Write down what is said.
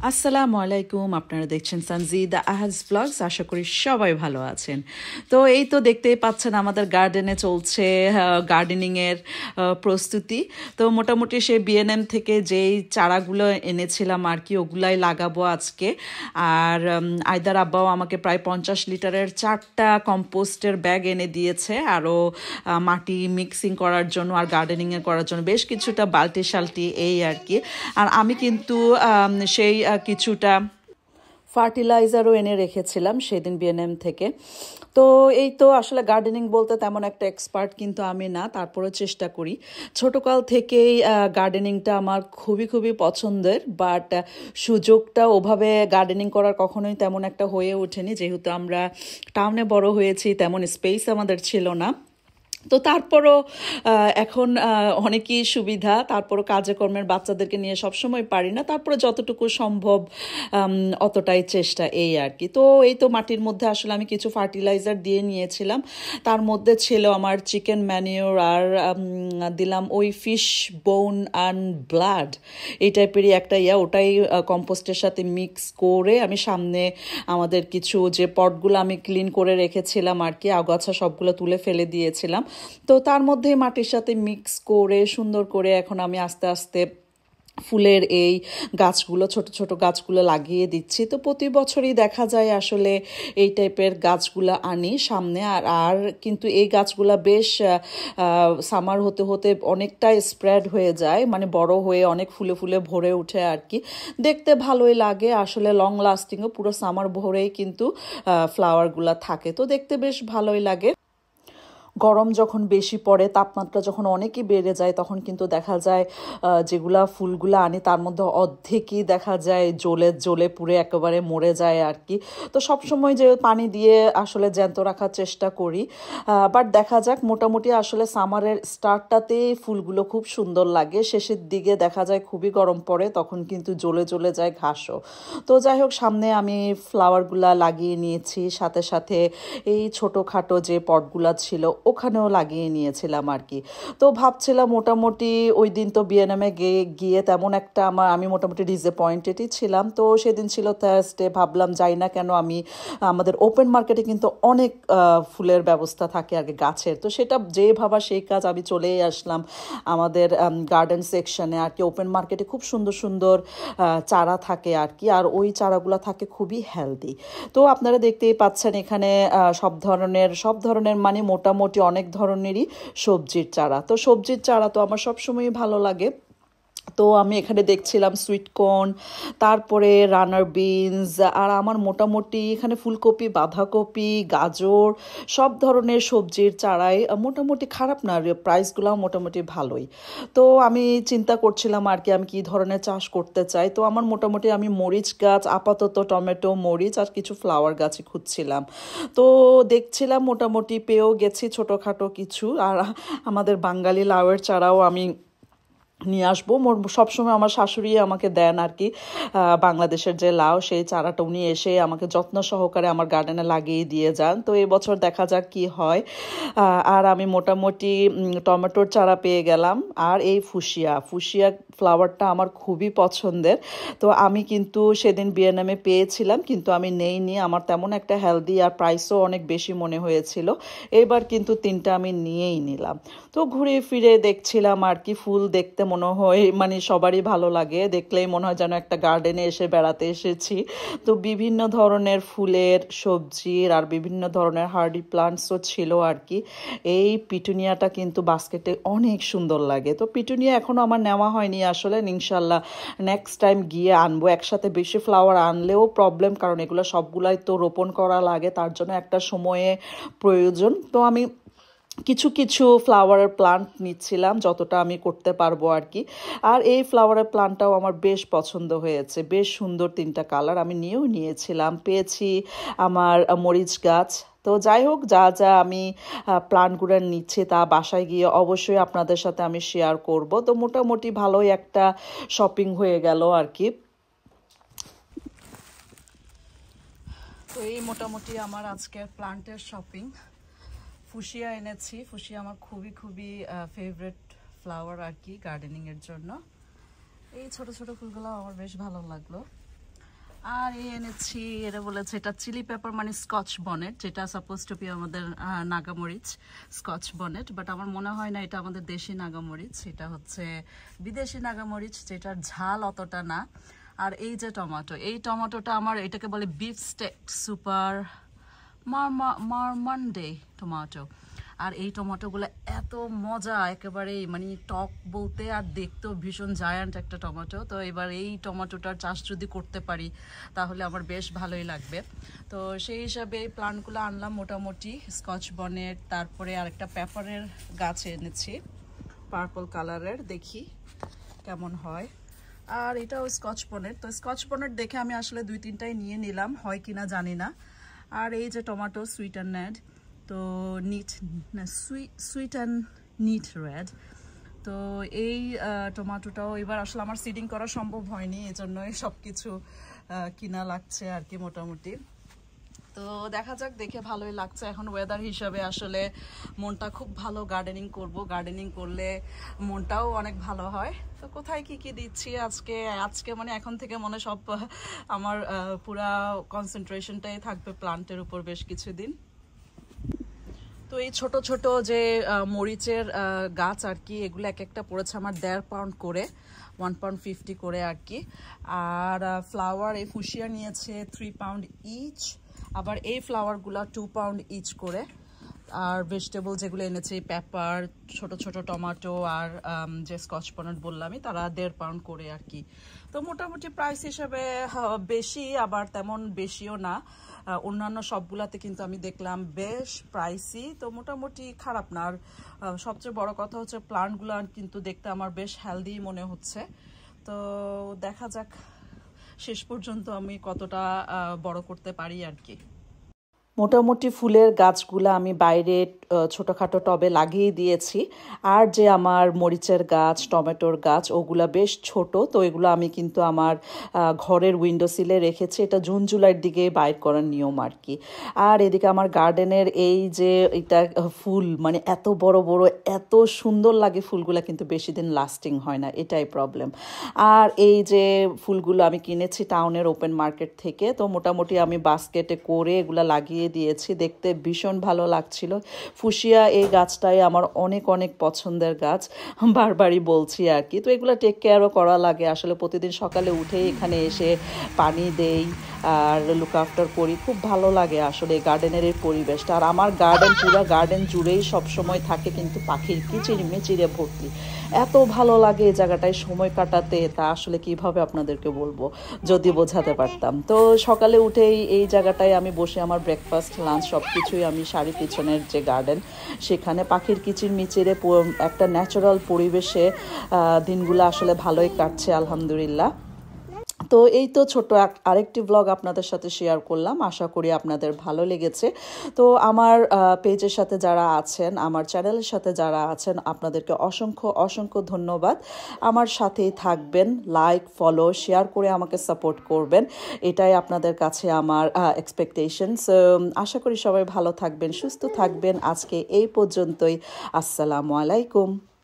আসসালামু আলাইকুম, আপনারা দেখছেন সানজিদা আহাজ ব্লগস। আশা করি সবাই ভালো আছেন। তো এই তো দেখতেই পাচ্ছেন আমাদের গার্ডেনে চলছে গার্ডেনিংয়ের প্রস্তুতি। তো মোটামুটি সেই বিএনএম থেকে যেই চারাগুলো এনেছিলাম আর কি, ওগুলাই লাগাবো আজকে। আর আয়দার আব্বাও আমাকে প্রায় 50 লিটারের 4টা কম্পোস্টের ব্যাগ এনে দিয়েছে, আরও মাটি মিক্সিং করার জন্য আর গার্ডেনিংয়ে করার জন্য বেশ কিছুটা বালতি শালটি এই আর কি। আর আমি কিন্তু সেই কিছুটা ফার্টিলাইজারও এনে রেখেছিলাম সেদিন বিএনএম থেকে। তো এই তো আসলে গার্ডেনিং বলতে তেমন একটা এক্সপার্ট কিন্তু আমি না, তারপরেও চেষ্টা করি। ছোটকাল থেকেই গার্ডেনিংটা আমার খুবই খুবই পছন্দের, বাট সুযোগটা ওভাবে গার্ডেনিং করার কখনোই তেমন একটা হয়ে ওঠেনি, যেহেতু আমরা টাউনে বড় হয়েছি, তেমন স্পেস আমাদের ছিল না। তো তারপরও এখন অনেকই সুবিধা, তারপরও কাজে কর্মের বাচ্চাদেরকে নিয়ে সবসময় পারি না, তারপরে যতটুকু সম্ভব অতটাই চেষ্টা এই আর কি। তো এই তো মাটির মধ্যে আসলে আমি কিছু ফার্টিলাইজার দিয়ে নিয়েছিলাম, তার মধ্যে ছিল আমার চিকেন ম্যানিওর, আর দিলাম ওই ফিশ বোন অ্যান্ড ব্লাড, এই টাইপেরই একটা ওটাই কম্পোস্টের সাথে মিক্স করে আমি সামনে আমাদের কিছু যে পটগুলো আমি ক্লিন করে রেখেছিলাম আর কি, আগাছা সবগুলো তুলে ফেলে দিয়েছিলাম। তো তার মধ্যে মাটির সাথে মিক্স করে সুন্দর করে এখন আমি আস্তে আস্তে ফুলের এই গাছগুলো, ছোট ছোট গাছগুলো লাগিয়ে দিচ্ছি। তো প্রতি বছরই দেখা যায় আসলে এই টাইপের গাছগুলো আনি সামনে। আর কিন্তু এই গাছগুলো বেশ সামার হতে হতে অনেকটা স্প্রেড হয়ে যায়, মানে বড় হয়ে অনেক ফুলে ফুলে ভরে ওঠে আর কি। দেখতে ভালোই লাগে আসলে, লং লাস্টিংও, পুরো সামার ভরেই কিন্তু ফ্লাওয়ারগুলো থাকে, তো দেখতে বেশ ভালোই লাগে। গরম যখন বেশি পড়ে, তাপমাত্রা যখন অনেকই বেড়ে যায়, তখন কিন্তু দেখা যায় যেগুলা ফুলগুলো আনি তার মধ্যে অর্ধেকই দেখা যায় জ্বলে জ্বলে পুড়ে একেবারে মরে যায় আর কি। তো সবসময় যে পানি দিয়ে আসলে জ্যান্ত রাখার চেষ্টা করি, বাট দেখা যাক, মোটামুটি আসলে সামারের স্টার্টটাতেই ফুলগুলো খুব সুন্দর লাগে, শেষের দিকে দেখা যায় খুবই গরম পড়ে, তখন কিন্তু জ্বলে জ্বলে যায় ঘাসও। তো যাই হোক, সামনে আমি ফ্লাওয়ারগুলা লাগিয়ে নিয়েছি, সাথে সাথে এই ছোটোখাটো যে পটগুলা ছিল ওখানেও লাগিয়ে নিয়েছিলাম আর কি। তো ভাবছিলাম মোটামুটি ওই দিন তো বিএনএমে গিয়ে তেমন একটা আমি মোটামুটি ডিসঅ্যাপয়েন্টেডই ছিলাম। তো সেদিন ছিল থার্সডে, ভাবলাম যাই না কেন, আমি আমাদের ওপেন মার্কেটে কিন্তু অনেক ফুলের ব্যবস্থা থাকে আগে গাছের, তো সেটা যে ভাবা সেই কাজ, আমি চলেই আসলাম আমাদের গার্ডেন সেকশনে আর কি। ওপেন মার্কেটে খুব সুন্দর সুন্দর চারা থাকে আর কি, আর ওই চারাগুলো থাকে খুবই হেলদি। তো আপনারা দেখতেই পাচ্ছেন এখানে সব ধরনের মানে মোটামুটি অনেক ধরনেরই সবজির চারা। তো সবজির চারা তো আমার সবসময়ই ভালো লাগে। তো আমি এখানে দেখছিলাম সুইট কর্ন, তারপরে রানার বিনস, আর আমার মোটামুটি এখানে ফুলকপি, বাঁধাকপি, গাজর, সব ধরনের সবজির চারাই মোটামুটি খারাপ না, প্রাইসগুলো মোটামুটি ভালোই। তো আমি চিন্তা করছিলাম আর কি আমি কী ধরনের চাষ করতে চাই। তো আমার মোটামুটি আমি মরিচ গাছ, আপাতত টমেটো, মরিচ আর কিছু ফ্লাওয়ার গাছই খুঁজছিলাম। তো দেখছিলাম মোটামুটি পেয়েও গেছি ছোটোখাটো কিছু, আর আমাদের বাঙালি লাউয়ের চারাও আমি নিয়ে আসবো। সবসময় আমার শাশুড়ি আমাকে দেন আর কি বাংলাদেশের যে লাউ, সেই চারাটা উনি এসে আমাকে যত্ন সহকারে আমার গার্ডেনে লাগিয়ে দিয়ে যান। তো এবছর দেখা যাক কি হয়। আর আমি মোটামুটি টমেটোর চারা পেয়ে গেলাম, আর এই ফুশিয়া ফ্লাওয়ারটা আমার খুবই পছন্দের। তো আমি কিন্তু সেদিন বিয়েনামে পেয়েছিলাম, কিন্তু আমি নেইনি, আমার তেমন একটা হেলদি আর প্রাইসও অনেক বেশি মনে হয়েছিল। এবার কিন্তু 3টা আমি নিয়েই নিলাম। তো ঘুরে ফিরে দেখছিলাম আর কি, ফুল দেখতে মনে হয় মানে সবারই ভালো লাগে, দেখলেই মনে হয় যেন একটা গার্ডেনে এসে বেড়াতে এসেছি। তো বিভিন্ন ধরনের ফুলের, সবজির আর বিভিন্ন ধরনের হার্ডি প্লান্টসও ছিল আর কি। এই পিটুনিয়াটা কিন্তু বাস্কেটে অনেক সুন্দর লাগে। তো পিটুনিয়া এখনও আমার নেওয়া হয়নি আসলে, ইনশাল্লাহ নেক্সট টাইম গিয়ে আনবো। একসাথে বেশি ফ্লাওয়ার আনলেও প্রবলেম, কারণ এগুলো সবগুলাই তো রোপণ করা লাগে, তার জন্য একটা সময়ে প্রয়োজন। তো আমি কিছু কিছু ফ্লাওয়ারের প্লান্ট নিচ্ছিলাম, যতটা আমি করতে পারবো আর কি। আর এই ফ্লাওয়ারের প্লান্টটাও আমার বেশ পছন্দ হয়েছে, বেশ সুন্দর 3টা কালার আমি নিয়েও নিয়েছিলাম। পেয়েছি আমার মরিচ গাছ। তো যাই হোক, যা যা আমি প্লান্টগুলো নিচ্ছি তা বাসায় গিয়ে অবশ্যই আপনাদের সাথে আমি শেয়ার করব। তো মোটামুটি ভালোই একটা শপিং হয়ে গেল আর কি। তো এই মোটামুটি আমার আজকের প্লান্টের শপিং। ফুশিয়া এনেছি, ফুশিয়া আমার খুবই খুবই ফেভারিট ফ্লাওয়ার আর কি গার্ডেনিংয়ের জন্য। এই ছোট ছোট ফুলগুলো আমার বেশ ভালো লাগলো। আর এনেছি, এটা বলেছে এটা চিলি পেপার মানে স্কচ বনেট, যেটা সাপোজ টু বি আমাদের নাগামরিচ স্কচ বনেট, বাট আমার মনে হয় না এটা আমাদের দেশি নাগামরিচ, এটা হচ্ছে বিদেশি নাগামরিচ যেটার ঝাল অতটা না। আর এই যে টমেটো, এই টমেটোটা আমার এটাকে বলে beef steak super Marmande tomato. আর এই টমেটোগুলো এত মজা, একেবারেই মানে টক বলতে আর দেখতেও ভীষণ জায়ান্ট একটা টমেটো। তো এবার এই টমেটোটার চাষ যদি করতে পারি তাহলে আমার বেশ ভালোই লাগবে। তো সেই হিসাবে এই প্লান্টগুলো আনলাম মোটামুটি, স্কচ বনেট, তারপরে আরেকটা পেপারের গাছ এনেছি পার্পল কালারের, দেখি কেমন হয়। আর এটাও স্কচ বনেট। তো স্কচ বনেট দেখে আমি আসলে 2-3টাই নিয়ে নিলাম, হয় কিনা জানি না। আর এই যে টমেটো সুইট অ্যান্ড রেড, তো সুইট অ্যান্ড নিট রেড। তো এই টমেটোটাও এবার আসলে আমার সিডিং করা সম্ভব হয়নি, এজন্যই সব কিছু কিনা লাগছে আর কি মোটামুটি। তো দেখা যাক, দেখে ভালোই লাগছে। এখন ওয়েদার হিসাবে আসলে মনটা খুব ভালো, গার্ডেনিং করব, গার্ডেনিং করলে মনটাও অনেক ভালো হয়। তো কোথায় কি কি দিচ্ছি আজকে মানে এখন থেকে মনে সব আমার পুরা কনসেন্ট্রেশনটাই থাকবে প্লান্টের উপর বেশ কিছুদিন। তো এই ছোট ছোট যে মরিচের গাছ আর কি, এগুলো এক একটা পড়েছে আমার 1.5 পাউন্ড করে, 1.50 পাউন্ড করে আর কি। আর ফ্লাওয়ার এই ফুশিয়া নিয়েছে 3 পাউন্ড ইচ, আবার এই ফ্লাওয়ারগুলো 2 পাউন্ড ইচ করে। আর ভেজিটেবল যেগুলো এনেছে, পেপার, ছোট ছোট টমেটো, আর যে স্কচ বনেট বললামই, তারা 1.5 পাউন্ড করে আর কি। তো মোটামুটি প্রাইস হিসেবে বেশি, আবার তেমন বেশিও না। অন্যান্য সবগুলাতে কিন্তু আমি দেখলাম বেশ প্রাইসি, তো মোটামুটি খারাপ না। আর সবচেয়ে বড় কথা হচ্ছে প্লান্টগুলো কিন্তু দেখতে আমার বেশ হেলদি মনে হচ্ছে। তো দেখা যাক শেষ পর্যন্ত আমি কতটা বড় করতে পারি আর কি। মোটামুটি ফুলের গাছগুলো আমি বাইরে ছোটোখাটো টবে লাগিয়ে দিয়েছি। আর যে আমার মরিচের গাছ, টমেটোর গাছ, ওগুলা বেশ ছোট, তো এগুলো আমি কিন্তু আমার ঘরের উইন্ডো সিলে রেখেছি। এটা জুন জুলাইয়ের দিকে বাইর করার নিয়ম আর কি। আর এদিকে আমার গার্ডেনের এই যে এটা ফুল, মানে এত বড় বড়, এত সুন্দর লাগে ফুলগুলা, কিন্তু বেশি দিন লাস্টিং হয় না, এটাই প্রবলেম। আর এই যে ফুলগুলো আমি কিনেছি টাউনের ওপেন মার্কেট থেকে, তো মোটামুটি আমি বাস্কেটে করে এগুলা লাগিয়ে দিয়েছি, দেখতে ভীষণ ভালো লাগছিল। ফুশিয়া এই গাছটাই আমার অনেক অনেক পছন্দের গাছ, বারবারই বলছি আর কি। তো এগুলো টেক কেয়ারও করা লাগে আসলে, প্রতিদিন সকালে উঠেই এখানে এসে পানি দেই আর লুক আফটার করি, খুব ভালো লাগে আসলে গার্ডেনের এই পরিবেশটা। আর আমার গার্ডেন, পুরো গার্ডেন জুড়েই সবসময় থাকে কিন্তু পাখির কিচির মিচিরে ভর্তি, এত ভালো লাগে এই জায়গাটায় সময় কাটাতে, তা আসলে কিভাবে আপনাদেরকে বলবো যদি বোঝাতে পারতাম। তো সকালে উঠেই এই জায়গাটায় আমি বসে আমার ব্রেকফাস্ট, লাঞ্চ সব কিছুই আমি সারি পিছনের যে গার্ডেন, সেখানে পাখির কিচির মিচিরে একটা ন্যাচারাল পরিবেশে দিনগুলো আসলে ভালোই কাটছে আলহামদুলিল্লাহ। তো এই তো ছোট্ট আরেকটি ব্লগ আপনাদের সাথে শেয়ার করলাম, আশা করি আপনাদের ভালো লেগেছে। তো আমার পেজের সাথে যারা আছেন, আমার চ্যানেলের সাথে যারা আছেন, আপনাদেরকে অসংখ্য অসংখ্য ধন্যবাদ। আমার সাথেই থাকবেন, লাইক, ফলো, শেয়ার করে আমাকে সাপোর্ট করবেন, এটাই আপনাদের কাছে আমার এক্সপেকটেশনস। আশা করি সবাই ভালো থাকবেন, সুস্থ থাকবেন। আজকে এই পর্যন্তই, আসসালামু আলাইকুম।